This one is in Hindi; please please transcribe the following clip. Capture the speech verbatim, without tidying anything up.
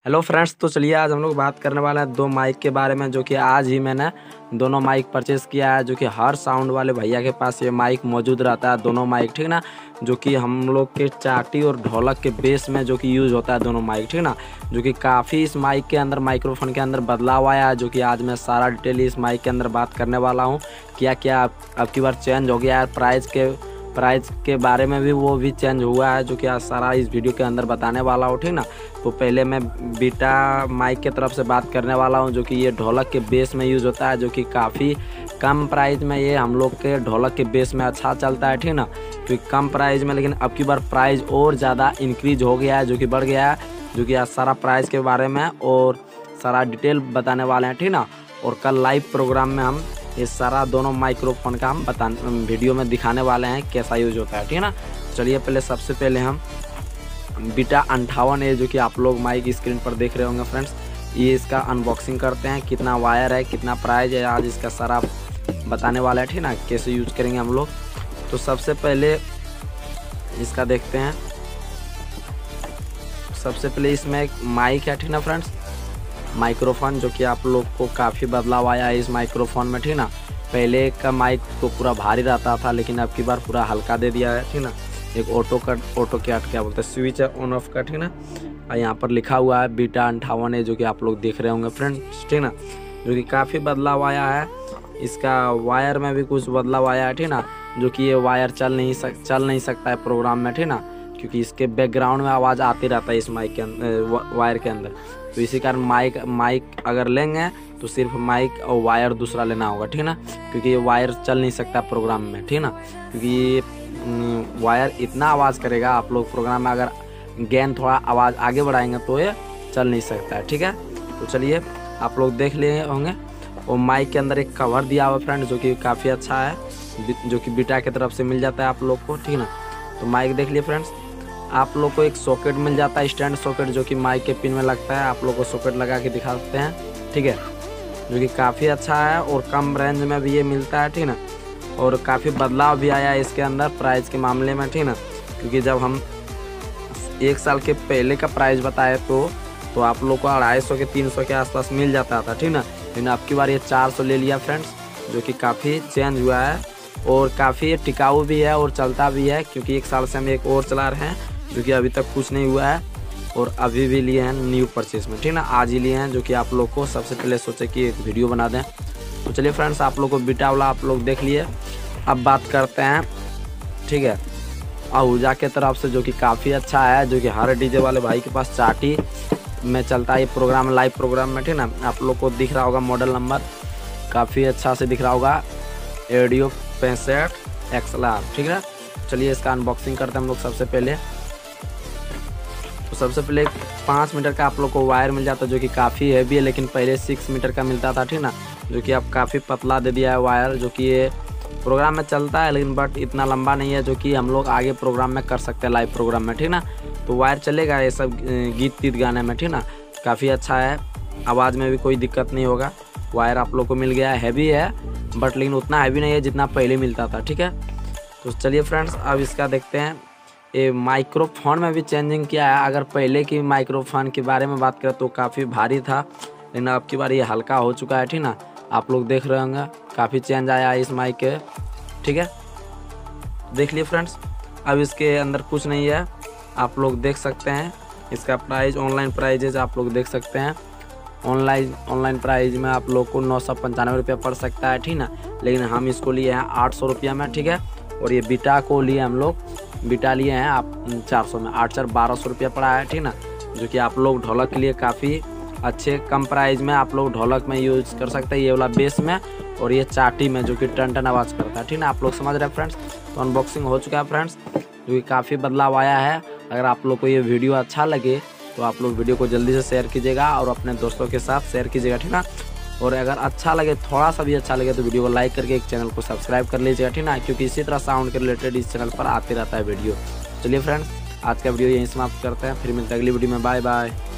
हेलो फ्रेंड्स, तो चलिए आज हम लोग बात करने वाले हैं दो माइक के बारे में, जो कि आज ही मैंने दोनों माइक परचेज़ किया है। जो कि हर साउंड वाले भैया के पास ये माइक मौजूद रहता है, दोनों माइक, ठीक ना। जो कि हम लोग के चाटी और ढोलक के बेस में जो कि यूज़ होता है दोनों माइक, ठीक ना। जो कि काफ़ी इस माइक के अंदर, माइक्रोफोन के अंदर बदलाव आया है, जो कि आज मैं सारा डिटेल इस माइक के अंदर बात करने वाला हूँ। क्या क्या अब की बार चेंज हो गया है, प्राइस के प्राइस के बारे में भी वो भी चेंज हुआ है, जो कि आज सारा इस वीडियो के अंदर बताने वाला हूँ, ठीक ना। तो पहले मैं बीटा माइक के तरफ से बात करने वाला हूँ, जो कि ये ढोलक के बेस में यूज़ होता है, जो कि काफ़ी कम प्राइस में ये हम लोग के ढोलक के बेस में अच्छा चलता है, ठीक ना। क्योंकि कम प्राइस में, लेकिन अब की बार प्राइस और ज़्यादा इंक्रीज हो गया है, जो कि बढ़ गया है। जो कि आज सारा प्राइस के बारे में और सारा डिटेल बताने वाले हैं, ठीक ना। और कल लाइव प्रोग्राम में हम ये सारा दोनों माइक्रोफोन का हम बता वीडियो में दिखाने वाले हैं कैसा यूज होता है, ठीक है ना। चलिए पहले सबसे पहले हम बीटा अंठावन है, जो कि आप लोग माइक स्क्रीन पर देख रहे होंगे फ्रेंड्स, ये इसका अनबॉक्सिंग करते हैं। कितना वायर है, कितना प्राइस है, आज इसका सारा बताने वाला है, ठीक ना, कैसे यूज करेंगे हम लोग। तो सबसे पहले इसका देखते हैं। सबसे पहले इसमें एक माइक है, ठीक ना फ्रेंड्स, माइक्रोफोन, जो कि आप लोग को काफ़ी बदलाव आया है इस माइक्रोफोन में, ठीक ना। पहले का माइक तो पूरा भारी रहता था, लेकिन अब की बार पूरा हल्का दे दिया है, ठीक ना। एक ऑटो कट ऑटो कैट क्या बोलते हैं, स्विच है ऑन ऑफ का, ठीक ना। और यहाँ पर लिखा हुआ है बीटा अंठावन है, जो कि आप लोग देख रहे होंगे फ्रेंड्स, ठीक ना। जो कि काफ़ी बदलाव आया है। इसका वायर में भी कुछ बदलाव आया है, ठीक ना। जो कि ये वायर चल नहीं सक चल नहीं सकता है प्रोग्राम में, ठीक ना, क्योंकि इसके बैकग्राउंड में आवाज़ आती रहता है इस माइक के अंदर, वायर के अंदर। तो इसी कारण माइक माइक अगर लेंगे तो सिर्फ माइक और वायर दूसरा लेना होगा, ठीक ना, क्योंकि ये वायर चल नहीं सकता प्रोग्राम में, ठीक ना। क्योंकि ये वायर इतना आवाज़ करेगा, आप लोग प्रोग्राम में अगर गेन थोड़ा आवाज़ आगे बढ़ाएंगे तो ये चल नहीं सकता है, ठीक है। तो चलिए आप लोग देख लिए होंगे। और माइक के अंदर एक कवर दिया हुआ फ्रेंड, जो कि काफ़ी अच्छा है, जो कि बीटा की तरफ से मिल जाता है आप लोग को, ठीक ना। तो माइक देख लिए फ्रेंड्स। आप लोग को एक सॉकेट मिल जाता है, स्टैंड सॉकेट, जो कि माइक के पिन में लगता है। आप लोग को सॉकेट लगा के दिखाते हैं, ठीक है, जो कि काफ़ी अच्छा है और कम रेंज में भी ये मिलता है, ठीक ना। और काफ़ी बदलाव भी आया है इसके अंदर प्राइस के मामले में, ठीक ना। क्योंकि जब हम एक साल के पहले का प्राइस बताए तो तो आप लोग को अढ़ाई सौ के तीन सौ के आसपास मिल जाता था, ठीक ना। लेकिन अब की बार ये चार सौ ले लिया फ्रेंड्स, जो कि काफ़ी चेंज हुआ है और काफ़ी टिकाऊ भी है और चलता भी है। क्योंकि एक साल से हम एक और चला रहे हैं, जो कि अभी तक कुछ नहीं हुआ है और अभी भी लिए हैं न्यू परचेज में, ठीक ना, आज ही लिए हैं। जो कि आप लोग को सबसे पहले सोचे कि एक वीडियो बना दें। तो चलिए फ्रेंड्स, आप लोग को बीटा वाला आप लोग देख लिए। अब बात करते हैं, ठीक है, आहूजा के तरफ से, जो कि काफ़ी अच्छा है, जो कि हर डीजे वाले भाई के पास चाटी में चलता है ये प्रोग्राम, लाइव प्रोग्राम में, ठीक ना। आप लोग को दिख रहा होगा मॉडल नंबर, काफ़ी अच्छा से दिख रहा होगा, एडियो पैंसठ एक्सएलआर, ठीक है। चलिए इसका अनबॉक्सिंग करते हैं हम लोग सबसे पहले। तो सबसे पहले पाँच मीटर का आप लोग को वायर मिल जाता है, जो कि काफ़ी हैवी है, लेकिन पहले सिक्स मीटर का मिलता था, ठीक ना। जो कि अब काफ़ी पतला दे दिया है वायर, जो कि ये प्रोग्राम में चलता है, लेकिन बट इतना लंबा नहीं है, जो कि हम लोग आगे प्रोग्राम में कर सकते हैं, लाइव प्रोग्राम में, ठीक ना। तो वायर चलेगा ये सब गीत तीत गाने में, ठीक ना। काफ़ी अच्छा है, आवाज़ में भी कोई दिक्कत नहीं होगा। वायर आप लोग को मिल गया है, हैवी है बट लेकिन उतना हैवी नहीं है जितना पहले मिलता था, ठीक है। तो चलिए फ्रेंड्स, अब इसका देखते हैं। ये माइक्रोफोन में भी चेंजिंग किया है। अगर पहले की माइक्रोफोन के बारे में बात करें तो काफ़ी भारी था, लेकिन अब की बार ये हल्का हो चुका है, ठीक ना। आप लोग देख रहे होंगे काफ़ी चेंज आया है इस माइक के, ठीक है, देख लिए फ्रेंड्स। अब इसके अंदर कुछ नहीं है, आप लोग देख सकते हैं। इसका प्राइस, ऑनलाइन प्राइजेज आप लोग देख सकते हैं। ऑनलाइन ऑनलाइन प्राइस में आप लोग को नौ सौ पंचानवे रुपये पड़ सकता है, ठीक ना, लेकिन हम इसको लिए हैं आठ सौ रुपये में, ठीक है। और ये बीटा को लिए हम लोग, बीटा लिए हैं आप चार सौ में, आठ चार बारह सौ रुपया पड़ा है, ठीक ना। जो कि आप लोग ढोलक के लिए काफ़ी अच्छे कम प्राइस में आप लोग ढोलक में यूज़ कर सकते हैं, ये वाला बेस में और ये चाटी में, जो कि टन टन आवाज़ करता है, ठीक ना। आप लोग समझ रहे हैं फ्रेंड्स। तो अनबॉक्सिंग हो चुका है फ्रेंड्स, जो कि काफ़ी बदलाव आया है। अगर आप लोग को ये वीडियो अच्छा लगे तो आप लोग वीडियो को जल्दी से शेयर कीजिएगा और अपने दोस्तों के साथ शेयर कीजिएगा, ठीक ना। और अगर अच्छा लगे, थोड़ा सा भी अच्छा लगे, तो वीडियो को लाइक करके एक चैनल को सब्सक्राइब कर लीजिएगा, ठीक ना, क्योंकि इसी तरह साउंड के रिलेटेड इस चैनल पर आते रहता है वीडियो। चलिए फ्रेंड्स, आज का वीडियो यहीं समाप्त करते हैं, फिर मिलते हैं अगली वीडियो में। Bye bye.